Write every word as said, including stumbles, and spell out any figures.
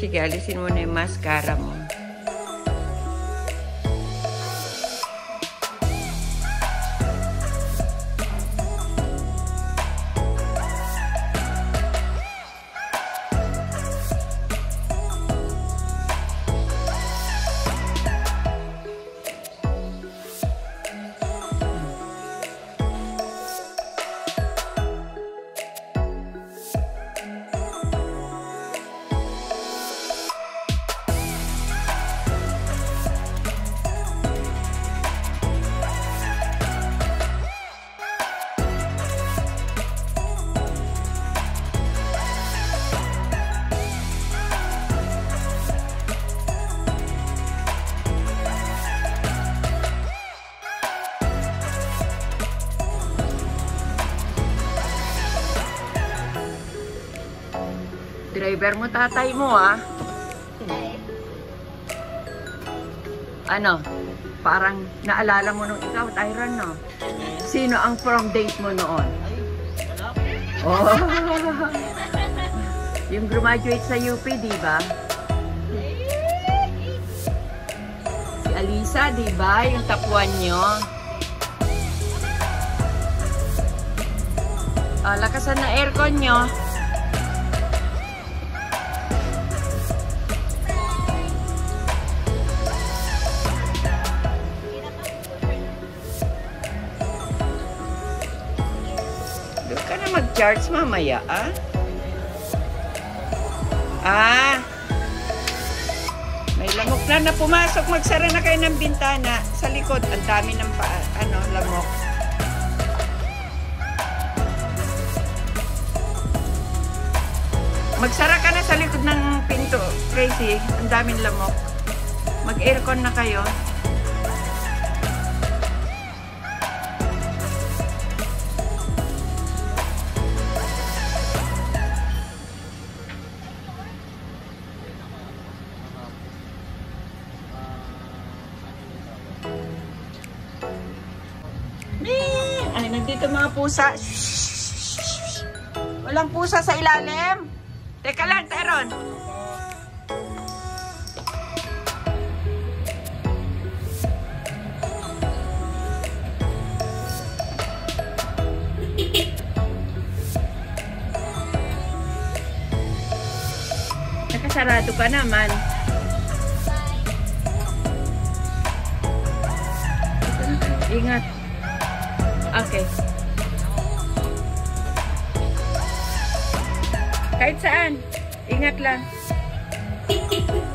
Sige, alisin mo na yung mascara mo. Driver mo, tatay mo, ah. Ano? Parang naalala mo nung ikaw, Tyron, no? Sino ang prom date mo noon? Oh. Yung graduate sa U P, di ba? Si Alisa, di ba? Yung tapuan nyo. Ah, lakasan na aircon nyo. Mag-charge mamaya, ah? Ah! May lamok na na pumasok. Magsara na kayo ng bintana. Sa likod, ang dami ng pa, ano, lamok. Magsara ka na sa likod ng pinto, Tracy. Ang daming lamok. Mag-aircon na kayo. Ay, nandito mga pusa. Shhh. Walang pusa sa ilalim. Teka lang, Tyron. Nakasarado ka naman. Ingat. Okay. Kahit saan. Ingat lang.